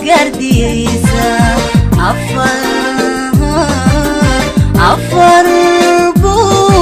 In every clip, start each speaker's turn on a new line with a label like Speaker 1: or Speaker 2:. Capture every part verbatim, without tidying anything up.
Speaker 1: قرديسا عفر عفر بو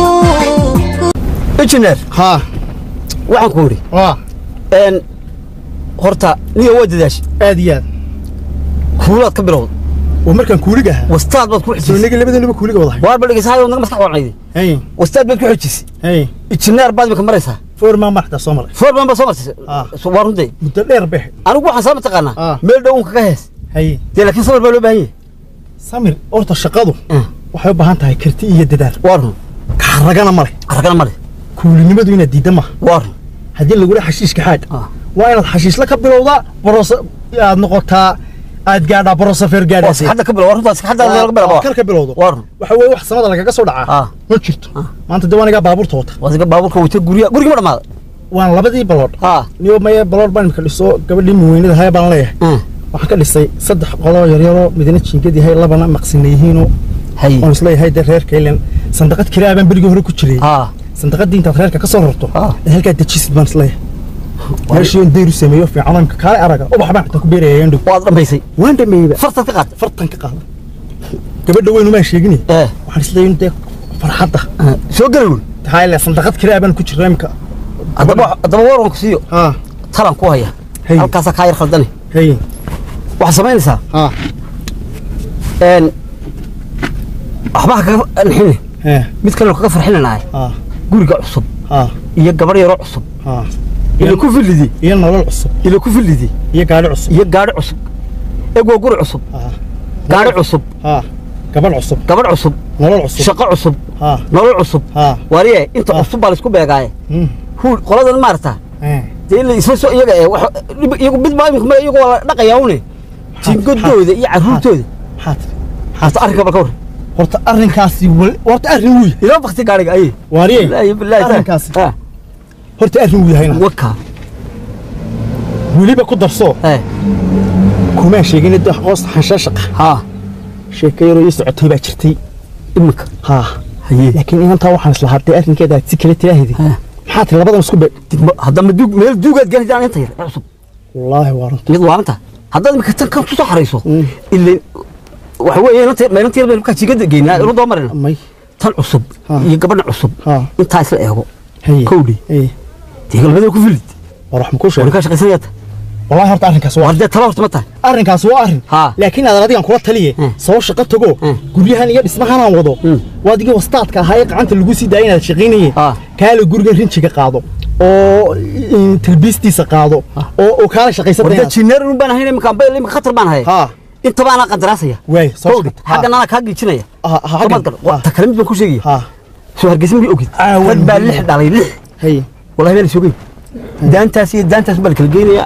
Speaker 2: إنجنير
Speaker 3: ها
Speaker 2: وعن كوري
Speaker 3: اه
Speaker 2: ان horta niyo wadaadash
Speaker 3: aad iyo aad
Speaker 2: kuulaad ka bilowd
Speaker 3: ومركان كوليغا
Speaker 2: wastaad baad ku xijisay
Speaker 3: soo niga labadeenaba kuuliga wadahay
Speaker 2: waar balgisahay oo naga maskax wacnaydi
Speaker 3: hay
Speaker 2: wastaad baad ku xijisay
Speaker 3: hay
Speaker 2: injineer baad ka maraysaa
Speaker 3: foorma marxda soo maray
Speaker 2: foorma ba soo martay soo waarunday
Speaker 3: muddo dheer beh
Speaker 2: anigu waxaan sama taqaana meel dhow kaga hees
Speaker 3: hay
Speaker 2: de laakiin samir baa loo baahan yahay
Speaker 3: samir orta shaqadu waxay u baahan tahay karti iyo dadaal
Speaker 2: waarun
Speaker 3: ragana male
Speaker 2: ragana male
Speaker 3: kuulinimadu ina diidda ma
Speaker 2: waarun
Speaker 3: hadii lagu leeyahay xashiiska xaad waa inaad xashiisla ka bilowda boros aad noqotaa aad gaadha borosafer gaadhaysay
Speaker 2: hadda ka bilowda runtaas hadda laga bilowdo
Speaker 3: kal ka bilowdo
Speaker 2: waarun
Speaker 3: waxa weey wax samada lagaga soo dhacaa ma jirto maanta dawaaniga baabuurta wata
Speaker 2: wadiga baabuurka wata guriga guriga ma dhamaad
Speaker 3: waan labadii balood
Speaker 2: ha
Speaker 3: niyo ma balood baan ka dhiso gabadhii muweynada hay baan leeyahay waxa ka dhisay saddex qolo yar yar oo midna jiingadi hay labana maqsineeyihiin hay oo isla yahay reerka ilan sandaqad kiraa baan bariga hore ku jiray ha sandaqadii inta reerka ka soo rarto halka dajisid baan isla yahay meeshii deeru sameeyo fiican ka kale araga oo waxba inta ku beerayeen dhow waad dhameysay waan dhameeyay fartan ka qaad fartan ka qaad gabadha weyn uma sheegin ee waxaan isla yeeynaa farxadda soo galay tahay la sandaqad kiraa baan ku jiray imka adaba adaba waran ku siiyo ha talan ku haya halkaas ka yar khaldane hay waxa sameynaysaa ha een waxba ka nixin ee mid kale ka farxinanaay ha guriga cusub ha iyo gabar yar cusub ha إلى كوفي اللي دي إيه نقول عصب إلى كوفي اللي دي إيه قاعد عصب إيه قاعد عصب إيه قوقور عصب آه قاعد عصب ها قبل عصب قبل عصب نقول عصب شقة عصب ها نقول عصب ها وريه أنت عصب على سكوب يا جاي هو قلاد المارتا دي اللي يسوي سوي يجا يقول بيت ما يمكن يقول دقة يوني تيجي تودي يعرفون تودي حات حات أركب الكور ورت أرن كاسي ورت أرن وي إذا بختي قارق أيه وريه لا يبلا أرن كاسي ها horta arrin uu yahay waka waliba ku darso ee kuma sheegin inta qoos xashashaqa ha sheekayro iyo socotay baa jirtay imika ha haye laakiin inta waxaan isla hadday arrinkeeda si kale tiraahdi maxaad labadan isku hadda ma duug meel duugaad gaadhaan inta yar cusub wallahi waaranta mid waaranta hadda imika tan kan ku soo xareyso ilaa waxa weeye inta meelantii yar ka jigada geynaa ilo doomarina may tan cusub iyo gabadha cusub inta isla eego kowdi تيجي بدو كفلت وراح مكوش ولا كاش قصيات والله هرت أرن كاس وارد تلاوت متى أرن كاس وارن لكن هذا رادي عن كرة تليه سوى شقة تجو قوليها نيجي اسمها أنا وضو وادي وسطات كهايق عن تلقوسي داينا شغيني كالو جورجن رينش كقاضو أو تلبيستي سقاضو أو كالو شقة سبعين وده تشينر ربنا هنا مكان بيل مخاطر بنا هاي ها أنت بقى أنا قدراسية وين صوت حاجة أنا كاجي تشينية ها ها تكلمت بكل شيء ها شو هالجسم بيوقد فد باللحد على اللح هي والله ما نسوي دانتاسي دانتاس بالك الجينيا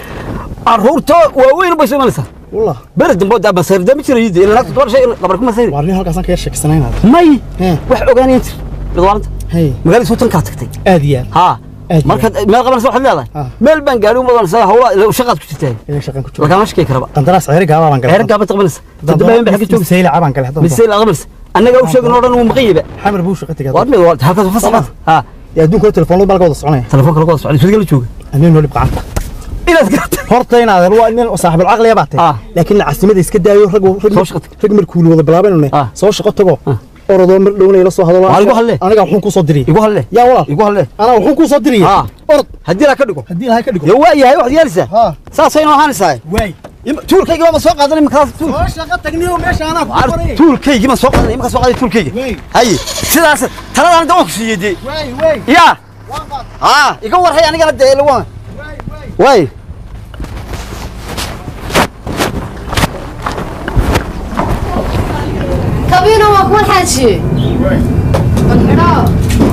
Speaker 3: الرورتو وين بس مالسا والله برد بود ابا صير دم يصير يدي لا تدور شيء قبرك ما صير وارني هلكاسان كير شكسنين هذا ماي wax ogaanayt bidwaanta hay magaali soo tan ka tagtay aadiyan ha marka meel qaban soo xidlaada meel baan gaari umadan saa hawla shaqad ku jirtay ila shaqan ku jirtay laga mashkay karaba qandaraas ceer gaaba baan galay ceer gaaba taqbalis dadbaan bixi joog sayl caban kale hadda sayl aqbalis anaga u sheegno oran uu maqiiba xamar buu shaqatiga waad mid waad halkaas fasaxad ha يا دون كل تلفون بالك وضع صعنيه تلفون كل وضع صعنيه شو تقول شو أنا نقول بقى إلى سكت هرتين هذا هو إن صاحب العقل يا بعتي آه. لكن العاصمة دي سكت دايو رجو رجو مركول وضع بلابن ولا آه. صوش شقة تجو أرض لون يلصق هذا الله يقول هلا أنا قاعد حنكو صدري يقول هلا يا والله يقول هلا أنا حنكو صدري آه. أرض هدي لها كدكو هدي لها كدكو يا واي هاي واحد يالسه ها ساسين وهان ساي واي تول كيجي ما سوق هذا المكان تول شقة تجنيه وماشي أنا تول كيجي ما سوق هذا ما سوق هذا تول كيجي هاي سلاس ترى أنا دوك سيدي واي واي يا ها يقول هي أنا قاعد اللي وين واي
Speaker 4: كابينو وأقول حاجة والحرا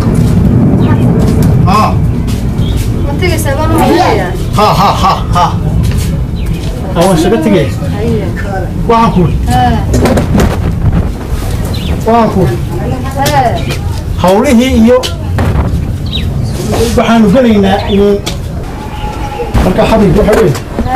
Speaker 4: ها منطقة سبعة مية
Speaker 3: ها ها ها ها أول شيء بتجي وعنكول وعنكول حوله يو waxaanu galaynaa in marka xabig waxa weey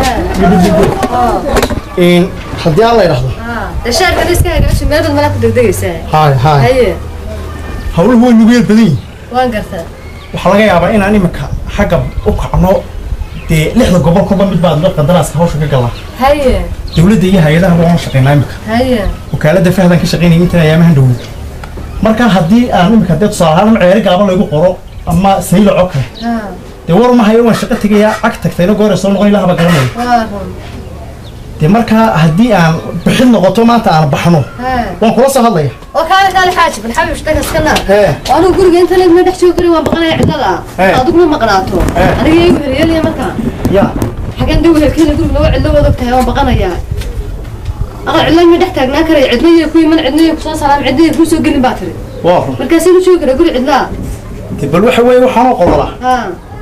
Speaker 3: in hadii aan la yiraahdo
Speaker 4: ee shaarka iska hagaajin meel badan malaad degdegaysaa
Speaker 3: hay hay haye hawluhu way nugu yar badan
Speaker 4: waan gartaa
Speaker 3: waxa laga yaabaa in aan imika xagga u kacno dee lixda gobol kuba mid baad marka daraaska hawsha ka galaa
Speaker 4: haye
Speaker 3: dawladda iyo hay'adaha waan shaqeynaa imika
Speaker 4: haye
Speaker 3: wakaalada fahdan ka shaqeynay inta ayaamahan dhow marka haddii aan imika dad soo haalan ceeri gaaban lagu qoro ama saylo codka dee war ma hayo waan shaqo tagayaa cag tagtayna goor soo noqon ilaha ba garanay dee marka haddii aan bixin noqoto maanta aan baxno waan kula soo hadlaya
Speaker 4: oo kaale kaale xaaji bal xabib shtaga iskana waanu guriga inta leed ma dhex joogi karin waan baqanaya cidlada adigu ma maqnaato aniga igu heliyeelaya marka ya xagan dhow helkeena guriga lagu cidlo wada tahay waan baqanaya aqal cidlo ma dhex taagnaa karay cidlo ku yiman cidlo ku soo salaam cidlo ku soo gelin baa tiri waa markaas inuu joogi karo guri cidla
Speaker 3: bal waxa weey waxaan qodala ha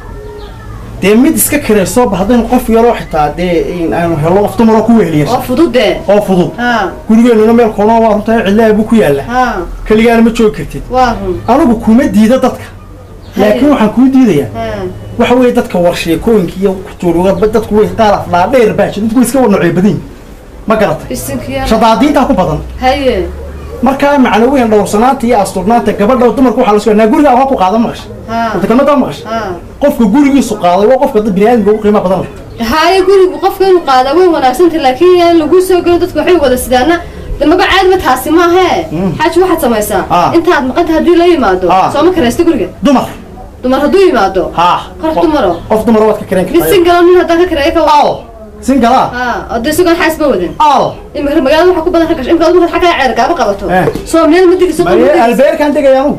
Speaker 3: dee mid iska kirayso bahdan qof yaro xitaa dee in aanu helo qof dumar ku weeliyo
Speaker 4: oo fudud ee
Speaker 3: oo fudud ha gurigeena meel qono waa runta cidla buu ku yaala ha kaligaan ma joog kartid waa run anigu kuma diida dadka laakiin waxaan ku diidayaa waxa weey dadka warsheekooyinka iyo tuuruga dadku way qaaraf la dheer baash dadku iska wadnacay badan ma garatay shadaadiinta ku badan haye marka macnawiyan dhowrsanaanta iyo asturnaanta gabadha dumarku waxa la soo guriga waxa ku qaadan maqash inta kama daa maqash qofka gurigiisu qaaday waa qofka dad bini'aadamka ugu qiimo badan leh haye gurigu qofka inuu qaado way wanaagsan tahay laakiin aan lagu soo galo dadku waxay wada sidaana damaga caad ma taasi ma aha xaaj waxa samaysaa inta aad maqanta hadii la yimaado soo ma kareysto guriga dumar dumar haduu yimaado ha qof dumaro qof dumar waad ka kareen kartaa single nin hada ka karey ka waa سنجلا اه ادي سوق حاسبه ودن اه امك المقاله waxa ku badan rakash imka adu waxa ka ceer gaaba qabato soo meel ma digi soo qabo albeer kan tagayaan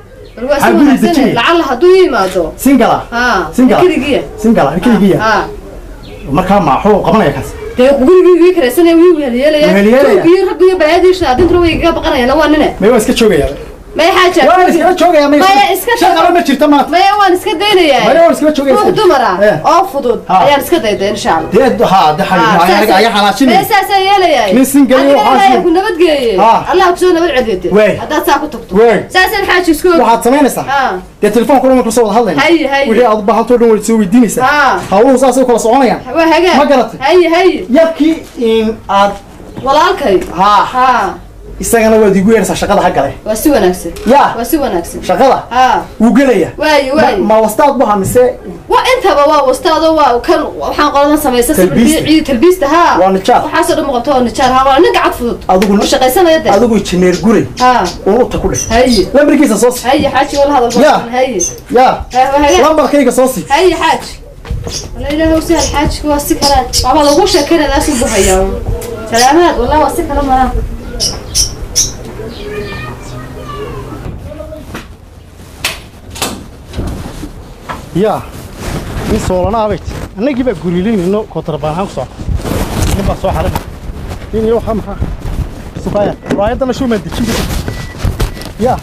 Speaker 3: lacala haduu yimaado singala ha singala kirigiya singala kirigiya ha marka ma xoo qabanaya kaas dee gurigii kareysanay wii weeliyay tuubiyo rabbiyo baadiisha adintu way iga baqanayaan waa nina ma waa iska joogayaan ما حاجة وين اسكت شو يا مي شغله ما جرت ما ما وين اسكت دينا يا ما وين اسكت شو يا فوق دمرة او فضود يا اسكت دينا ان شاء الله دي ها ده حاجه يا حلاشين بس اساسا يلا يا نسين قال وحاسين كنا بدقي الله بسونا بالعديد هذا ساكو تكتب اساسا حاجه اسكت waxaad sameynaysaa de telefoon kula ku soo hadlayna hay hay wixii aad baahanto dhan way soo weydiinaysaa hawluhu saas ay kala soconayaan ma garatay hay hay yabki in aad walaalkay ha ha isagana waa digu yeersa shaqada ha galay waa si wanaagsan ya waa si wanaagsan shaqada ha uu galaya way way ma wastaad buu hamise wa intaba waa wastaado waa kan waxaan qoladan sameeyay sabbici talbiista ha waa nijaar waxa soo dhamo qabto nijaar ha waa ninka cad fudud adigu shaqaysanaya adigu injineer Guuray ha oo ta ku dhashay hay lambarkiisa soo si hay xaaji wala hadal hay ya lambarkayga soo si hay xaaji wala ilaahay si xaaji waa si kala baba lagu sheekeynaa daas buu hayaa salaamaad wala waa si kala ma يا من صورنا بيت أنا جيب قريلين إنه كتر بانها وصح نبى صح على إني يوحى محا صبايا رايد أنا شو مدي شو يا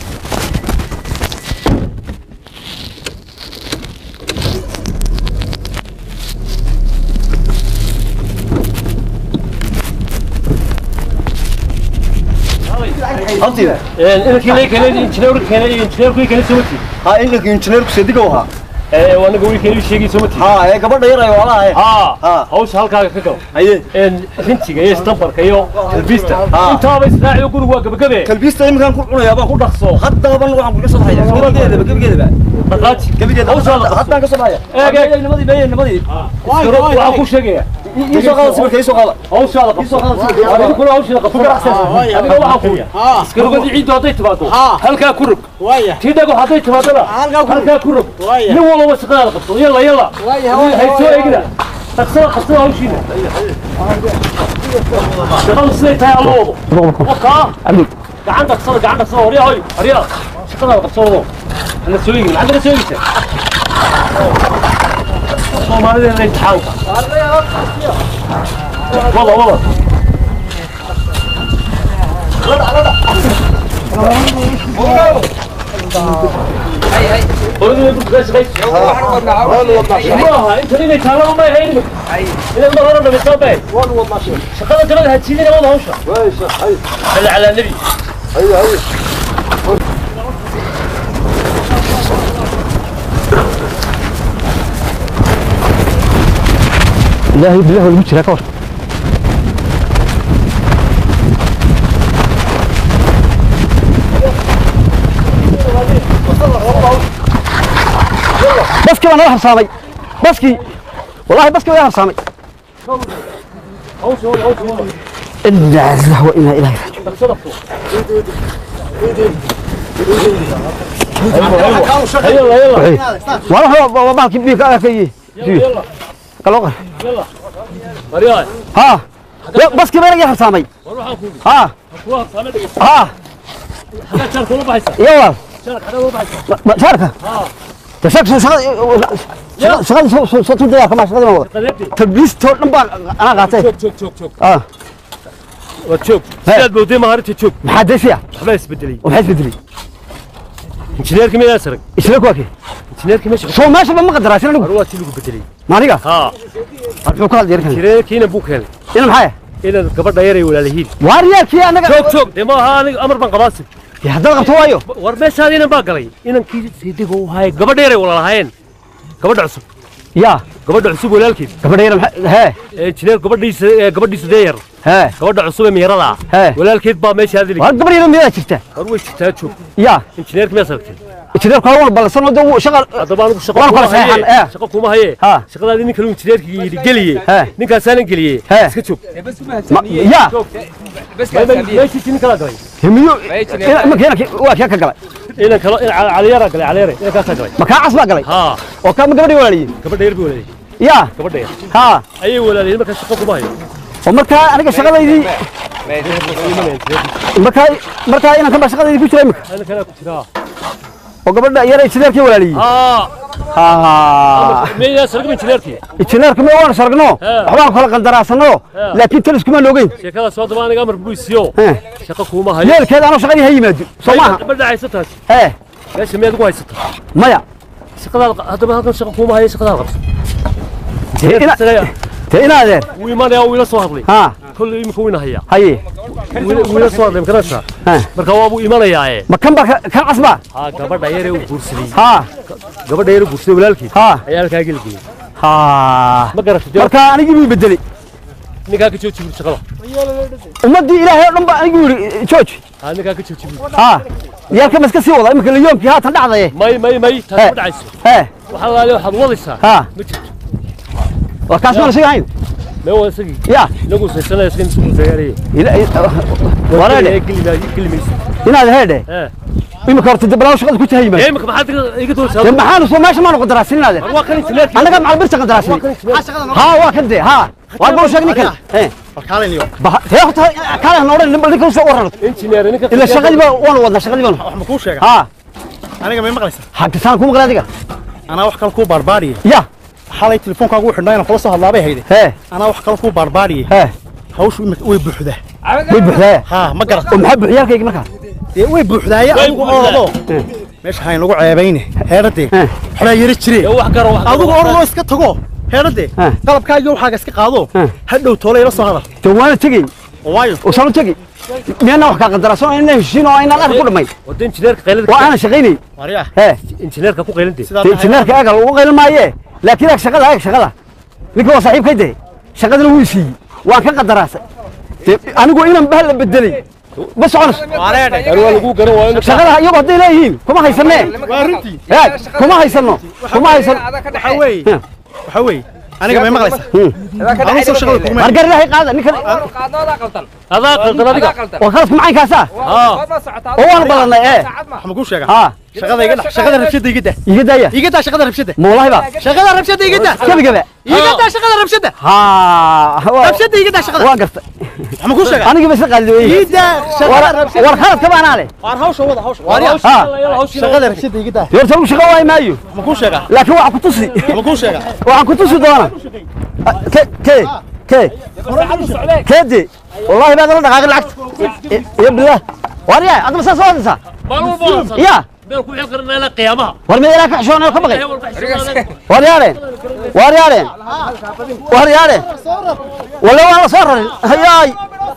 Speaker 2: أنتي
Speaker 5: إنك كنا كنا إنجنير كنا إنجنير كنا كنا سوتي
Speaker 2: ها إنك إنجنير كسيدكوها
Speaker 5: ee waan ugu weekend sheegi somati
Speaker 2: ha ee gabadha yar ay walahay
Speaker 5: ha ha hawsh halkaaga ka gal aye in rintiga iyo stambarka iyo kalbista inta ba israaciyo guriga waa gabagabe
Speaker 2: kalbista imkan ku cunaya baan ku dhaqso hadda ban waxaan ku soo baxaya gabadheeda gabadheeda ba dhaqaati gabadheeda hawsh hadda ka soo baxaya ee nimadii bay nimadii waxa ku sheegaya isoo qala sawirka isoo qala hawsh ala qabso adiga kula hawsh la qabso adiga waxa ku iskarugadi ciid haday timaado halka ku rug waya tidagu haday timaadana halka ku rug والله وسقنا القبطة يلا يلا هيسوي كذا تقصر قصر هوشينا شغل سليت هاي الله وقع عندك صدق عندك صدق وريا هاي وريا شغل القبطة أنا سوي عندنا سوي كذا ما هذا اللي تحاول والله والله هاي هاي قولوا لي بس بس والله انت اللي تعالوا ما يهينك اذا ما غرنا بالصوبين والله والله شغله جرد هتشيلنا والله هوشه هاي هاي على النبي ايوه ايوه
Speaker 3: لا هي بالله المشرك كور بس كمان راح صامي بس كي والله بس كذا صامي
Speaker 5: أوش أوش أوش
Speaker 3: إنا لله وإنا إليه راجعون
Speaker 5: يلا يلا
Speaker 3: والله هو ما كيف بيك كي
Speaker 5: يلا
Speaker 3: يلا
Speaker 5: يلا مريان
Speaker 3: ها بس كذا يا صامي
Speaker 5: والله حكومي
Speaker 3: ها
Speaker 5: حكومي صامي
Speaker 3: ها
Speaker 5: حاجة شارك ولا بعيسة
Speaker 3: يلا
Speaker 5: شارك حاجة ولا بعيسة
Speaker 3: شاركه
Speaker 5: ها
Speaker 3: تشارك شغل شغل شغل صوت الدنيا كمان شغل ما
Speaker 5: قلبتي
Speaker 3: تلبيس تول نبال أنا قاعد
Speaker 5: شوف شوف شوف شوف
Speaker 3: آه
Speaker 5: وتشوف سيد بودي ما هرت تشوف
Speaker 3: محدش فيها
Speaker 5: حبايس بدلي
Speaker 3: وحيس بدري
Speaker 5: انجينير كم يسرق
Speaker 3: إيش لك واكي
Speaker 5: انجينير كم يشرب
Speaker 3: شو ماشي بما قدر عشان نقول
Speaker 5: رواتي لو بدلي
Speaker 3: ما نيجا
Speaker 5: ها
Speaker 3: أرجو كل ديرك
Speaker 5: انجينير كينا بوكل
Speaker 3: إنا محايا
Speaker 5: إلى قبل دايري ولا لهيد
Speaker 3: واريال كي أنا
Speaker 5: شوف شوف دي ما هذا أمر بن قباسي
Speaker 3: يا هذا قبته وايو
Speaker 5: ورميش هذه أنا باقري إن كي سيدي هو هاي قبل دايري ولا هاين قبل عصب
Speaker 3: يا
Speaker 5: قبل عصب ولا الكيد
Speaker 3: قبل دير ها
Speaker 5: انجينير قبل ديس قبل ديس داير
Speaker 3: ها
Speaker 5: قبل عصب ميرلا
Speaker 3: ها
Speaker 5: ولا الكيد با ماشي هذه
Speaker 3: قبل دير ميدا شفته
Speaker 5: هروش تشوف
Speaker 3: يا
Speaker 5: انجينير كم يسرق
Speaker 3: إيش لك هو بل سنة دو شغل
Speaker 5: هذا أنا شقة
Speaker 3: وأنا
Speaker 5: كوما
Speaker 3: خلاص هاي
Speaker 5: هي شقة كوما هي
Speaker 3: ها
Speaker 5: شقة هذه نكلم انجينير كي قليه
Speaker 3: ها
Speaker 5: نكال سالن قليه
Speaker 3: ها
Speaker 5: شوف
Speaker 3: يا
Speaker 5: بس ماشي شنو كلا قلي
Speaker 3: هميو إنا ما كنا واكي كقلي
Speaker 5: إلى كلا على يرا قلي على يرا إلى كاسة قلي
Speaker 3: ما كان عصبة قلي
Speaker 5: ها
Speaker 3: وكم قبل ولا لي
Speaker 5: قبل داير بولا لي
Speaker 3: يا
Speaker 5: قبل داير
Speaker 3: ها
Speaker 5: أي ولا لي ما كان شقة كوما هي
Speaker 3: ومركا أنا كشغلة يدي مركا مركا أنا كم شغلة يدي كشري مك
Speaker 5: أنا كنا كتير
Speaker 3: وقبل ده يرى إيش كي ولا لي
Speaker 5: ها
Speaker 3: ها
Speaker 5: مين يسرق من شلرتي
Speaker 3: إيش كم وانا سرقناه حوالي خلق الدراسة لكن تلس كمان لوجين
Speaker 5: شكلها صوت ما أنا قامر بويسيو شقة كوما هي
Speaker 3: ليه كذا أنا شغلي هي مادي سماها
Speaker 5: قبل ده عيستها
Speaker 3: إيه
Speaker 5: ليش ما يدقوا عيستها
Speaker 3: مايا
Speaker 5: شقة هذا ما هذا شقة كوما هي شقة غرس
Speaker 3: تينا تينا ذا
Speaker 5: ويمان يا ويلا صهر لي
Speaker 3: ها
Speaker 5: كل يوم كوينا هي
Speaker 3: هاي
Speaker 5: ويلا صهر لي مكرسها
Speaker 3: ها
Speaker 5: marka waa buu imanaya
Speaker 3: ما كم بك كم عصبة
Speaker 5: ha gabadha yare uu guursaday
Speaker 3: ها
Speaker 5: gabadha yare guursaday walaalkii
Speaker 3: ها
Speaker 5: ayaa halkaa geliyay
Speaker 3: ها
Speaker 5: ma garatay
Speaker 3: marka anigi bi bedeli
Speaker 5: ninkaa ka jooji shaqada
Speaker 3: ummadii ilaahay oo dhan ba anigu yiri jooji
Speaker 5: ha ninkaa ka jooji
Speaker 3: ها yaalka maska sii wada imika yoomkii haatan dhacday
Speaker 5: may may may taas ku dhacayso
Speaker 3: ها
Speaker 5: waxa la leeyahay waxaad wadaysaa
Speaker 3: ها
Speaker 5: ma jirto
Speaker 3: waa kaas ma sii hayn
Speaker 5: ma waa isagii
Speaker 3: ya
Speaker 5: lagu saysanay iskin soo feeray
Speaker 3: ila walaale
Speaker 5: kelima kelimaysa
Speaker 3: inaad heede
Speaker 5: ha
Speaker 3: imika horta diblaw shaqada ku tahay ma
Speaker 5: ee imika maxaad iga doonaysaa
Speaker 3: de maxaan soo meesha ma noqon daraasinade
Speaker 5: waa kan isleerkii
Speaker 3: anaga macal birta kan daraasin ha waa kan de ha waa buu sheegni kan ee
Speaker 2: halkaaleniyo
Speaker 3: hee horta kale nooreen nimba ninka soo waran
Speaker 5: engineer ninka
Speaker 3: ila shaqadii ba waan wada shaqadii baan
Speaker 2: wax ma kuu sheega
Speaker 3: ha
Speaker 2: aniga ma maqlaysaa
Speaker 3: حق سان كم قلادك
Speaker 2: anaa wax kale kuu baarbaariyey
Speaker 3: يا
Speaker 2: xalay telefoonkaagu u xidhnaa inaan kula soo hadlaabay hayde
Speaker 3: ها
Speaker 2: anaa wax kale kuu baarbaariyey
Speaker 3: ها
Speaker 2: hawshu imika way buuxdaa
Speaker 3: ويبحثها
Speaker 2: haa ma garat
Speaker 3: ومحب عيالك يجي مكان
Speaker 2: dee way buuxdaaye adigu orodoo meesha hayn lagu ceebayne heeradee xolaa yari jiree
Speaker 5: wax garo wax
Speaker 2: adigu orodoo iska tago heeradee qalabkaaga waxaaga iska qaado hadhow toolay la soo hadal
Speaker 3: جوانا تجي
Speaker 2: waayo
Speaker 3: وصلوا تجي مين وحكا قدراسون إنه شينو إن الله كل ماي
Speaker 5: wada engineerka qaylada
Speaker 3: وأنا شغيني
Speaker 2: waryaa
Speaker 3: ها
Speaker 5: engineerka ku qaylantay
Speaker 3: تنتظر كأجل وغير ما يه لكن لك شغلة هيك شغلة لك هو صاحب كده شغلة الويسي وكان قدراسة أنا أقول إنا بهلا بدلي بس عنص
Speaker 5: garwaa lagu garo waa in
Speaker 3: شغلة يبغى دي لين كم هيسميه
Speaker 2: waarintii
Speaker 3: ها كم هيسميه كم هيسم
Speaker 2: waxaa weeye waxaa weeye aniga may maqlaysaa anu soo shaqada kuma
Speaker 3: أرجع لها قاعدة نكر
Speaker 5: adaa qaldan adiga
Speaker 3: وخلاص معي كاسة
Speaker 5: ha
Speaker 3: هو أنا بلنا إيه
Speaker 2: wax ma kuu sheegaa
Speaker 3: ها
Speaker 2: shaqada iga dhax shaqada rabshada iga dah
Speaker 3: يقدر يا
Speaker 2: iga dah shaqada rabshada
Speaker 3: والله بقى
Speaker 2: shaqada rabshada iga dah
Speaker 3: كيف كذا
Speaker 2: iga dah shaqada rabshada
Speaker 3: ها هو
Speaker 2: rabshada iga dah shaqada
Speaker 3: واقف
Speaker 2: wax ma kuu sheegaa
Speaker 3: أنا جبت قال له
Speaker 2: iga
Speaker 3: إيه
Speaker 2: dah shaqada rabshada
Speaker 3: والخلط كمان عليه
Speaker 2: waar hawsha wada hawsha waaryaa
Speaker 3: ها
Speaker 2: shaqada rabshada iga dah
Speaker 3: يرتبوا شغواي مايو
Speaker 2: wax ma kuu sheegaa
Speaker 3: لكن واحد كتصي
Speaker 2: wax ma kuu sheegaa
Speaker 3: واحد كتصي دونا كي كي كي كدي والله بعد الله دقائق العكس يا بالله وريا أنت مسا صوت سا يا
Speaker 5: beel ku xil qarnaa qiyaamaha
Speaker 3: ورمي لك عشان أنا كبقي وريا لين وريا لين وريا لين والله والله صار هياي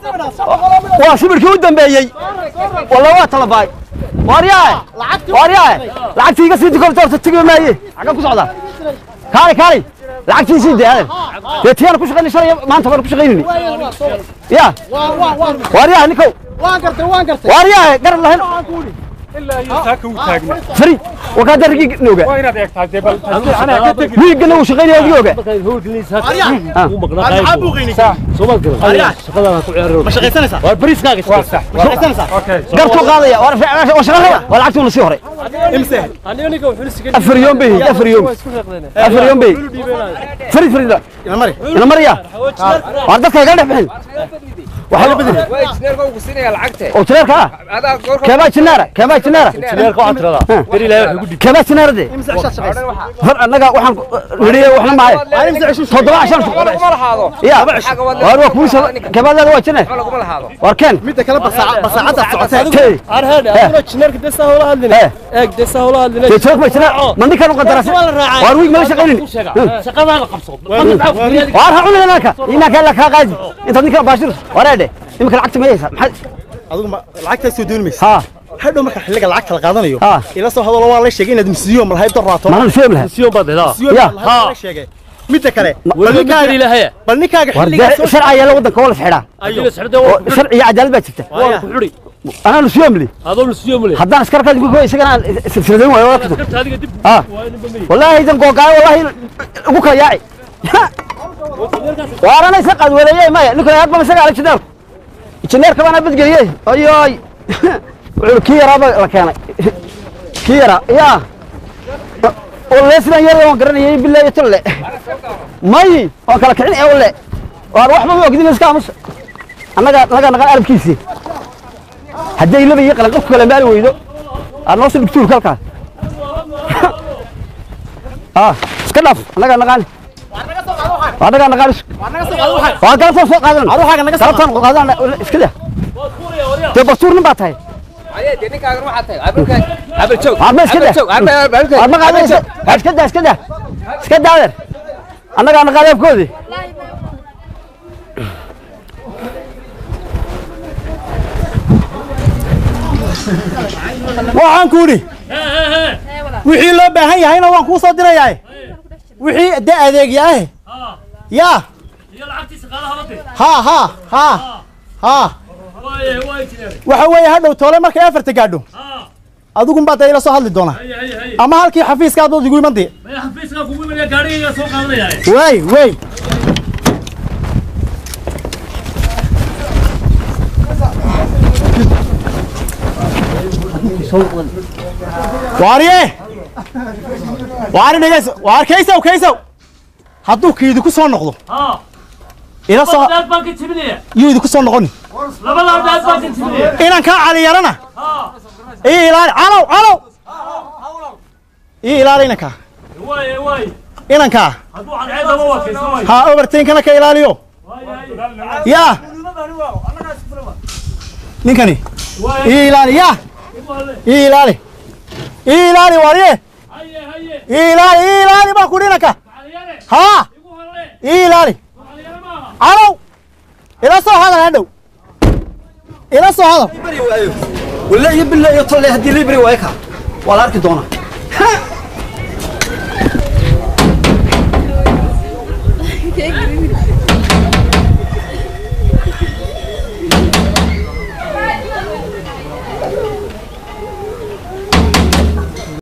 Speaker 3: واسمر كودن بيجي والله واتلا باي وريا وريا لعك تيجي سيدي كل تور تتجي معي عقب كسعة كاري كاري لعك تيجي سيدي هذا يتيار كوش غني شري ما أنت كوش غني يا وريا نيكو وريا قرر الله هنا
Speaker 5: إلا يساك وتاجنا
Speaker 3: فري وكاد رجيك نوجا
Speaker 5: وين هذا يكتب دبل أنا كتير
Speaker 3: ويجي جنوا شغال يجوجا
Speaker 5: هو كنيس هذا مو مقنع غايب سو ما قال شغلة تعير
Speaker 3: ما شغال سنة صح
Speaker 5: والبريس كاغس
Speaker 3: صح شغال سنة صح
Speaker 5: أوكي
Speaker 3: قرطوا قاضية وأنا وشغالها ولا عكتوا نسيوري
Speaker 5: امسح أنا أنا كم فلوس كده
Speaker 3: أفر يوم به أفر يوم أفر يوم به فريد فريد يا مري يا مريا وردك يا قلب الحين وحلو بدري
Speaker 6: وإنجنير كم قصيني العقدة
Speaker 3: وتنارك ها
Speaker 6: هذا
Speaker 3: كما تنارة كما تنارة
Speaker 5: سنير قاعد ترى بري لا يقول
Speaker 3: كما تنارة دي فر أنا وحن وريه وحنا معي تضرع عشان يا وارو كويس كما لا وجهنا واركن
Speaker 2: ميدا كلا بساعة بساعة ساعتين
Speaker 5: أنا هذا أنا سنير كده سهولة هذي إيه كده سهولة هذي
Speaker 3: تشوف ما تنا من كانوا قدرات واروي ما شغالين
Speaker 5: شغال على قبصة
Speaker 3: وارها عنا لك هناك لك غادي انت نيك باشر وراده يمكن العقد ما يسا
Speaker 2: adigu lacagta soo duulmaysa
Speaker 3: ha
Speaker 2: hadhow marka xilliga lacagta la qaadanayo
Speaker 3: ha
Speaker 2: ila soo hadalo waa la sheegay inaad misiyo mar hayb daraato
Speaker 3: ma la sheegay
Speaker 5: سيوم بدل ها
Speaker 3: يا
Speaker 2: ha la sheegay midda kale
Speaker 5: balnikaaga ilaahay
Speaker 2: balnikaaga xilliga
Speaker 3: warda sharciga la wadanka wala xidha
Speaker 5: أيوة سعده
Speaker 3: sharci cadaalad baa jirta
Speaker 5: waa ku xuri
Speaker 3: ana la sheegay mili
Speaker 5: هذول السيوم لي
Speaker 3: haddaan askarkaad ugu go'ay isagana silsiladeen way wada
Speaker 5: كنت هذه دب
Speaker 3: ha wallahi idan googaay wallahi ugu kala yaacay waarana isaqad waleeyay ma ninka aad ba isaga ala jidal injineer kabana badgeliyay ayoy wuxuu kiira ba la keenay kiira ya walaasna yar oo garanayay billahi talle may oo kala kicin ee wale waar waxba ma ogdin iska amus annaga naga naga alabkiisi haday laba yaqal qof kale maal weydo aan noo soo dhigtuu kalka ah iska dhaaf annaga naqaan وأنا أنا قارش وأنا قارش فوق هذا أروح أنا قارش فوق هذا إسكده تبصور نبات هاي
Speaker 6: أيه ديني كأجر ما حتى عبرك عبر شوك
Speaker 3: عبر إسكده
Speaker 6: عبر عبر
Speaker 3: عبر قاعد إسكده إسكده إسكده هذا أنا أنا قاعد بكودي
Speaker 2: waxaan ku uri wixii loo baahan yahayna waan ku soo dirayaa wixii da adeegyahay ya ha ha ha ha waxa weeye hadhow toole markay afarta gaadho adigu baad ila soo hadli doona ama halkii xafiiska aad ugu imanday
Speaker 5: xafiiska kugu imanaya gaariga soo qaadanaya
Speaker 2: way way واريه واري نجس وار كيسو كيسو هادو كيدو كسو نقدو
Speaker 5: ها
Speaker 2: إلى صا
Speaker 5: داد بانك تبنيه
Speaker 2: يودو كسو نقوني
Speaker 5: لبا لا داد بانك تبنيه
Speaker 2: إنا كا علي يرانا
Speaker 5: ها
Speaker 2: إيه لا علو علو إيه لا لينا كا
Speaker 5: واي واي
Speaker 2: إنا كا
Speaker 5: هادو على عيد هو كيسوي
Speaker 2: ها أوبرتين كنا كا إلاليو يا نيكاني إيه لا يا إيه لا لي إيه لا لي واريه إيه لا إيه لا لي ما كورينا كا ها إيه لا لي علو إلى صو هذا هذا إلى صو هذا
Speaker 3: ولا يبلا يطلع هدي ليبري وياك ولا أركي دونا